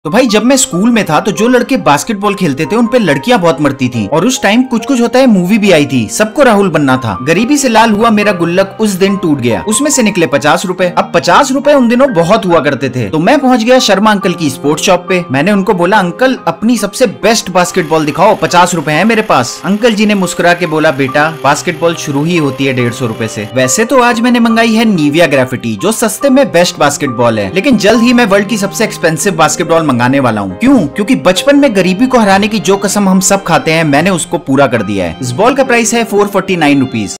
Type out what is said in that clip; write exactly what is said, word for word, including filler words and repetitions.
तो भाई जब मैं स्कूल में था तो जो लड़के बास्केटबॉल खेलते थे उन पे लड़कियां बहुत मरती थी और उस टाइम कुछ कुछ होता है मूवी भी आई थी, सबको राहुल बनना था। गरीबी से लाल हुआ मेरा गुल्लक उस दिन टूट गया, उसमें से निकले पचास रुपए। अब पचास रुपए उन दिनों बहुत हुआ करते थे, तो मैं पहुंच गया शर्मा अंकल की स्पोर्ट्स शॉप पे। मैंने उनको बोला, अंकल अपनी सबसे बेस्ट बास्केटबॉल दिखाओ, पचास रुपए है मेरे पास। अंकल जी ने मुस्कुरा के बोला, बेटा बास्केटबॉल शुरू ही होती है डेढ़ सौ रुपए से। वैसे तो आज मैंने मंगाई है निविया ग्रेफिटी, जो सस्ते में बेस्ट बास्केटबॉल है, लेकिन जल्द ही मैं वर्ल्ड की सबसे एक्सपेंसिव बास्केटबॉल मंगाने वाला हूँ। क्यों? क्योंकि बचपन में गरीबी को हराने की जो कसम हम सब खाते हैं, मैंने उसको पूरा कर दिया है। इस बॉल का प्राइस है फोर फोर्टी नाइन रुपीज।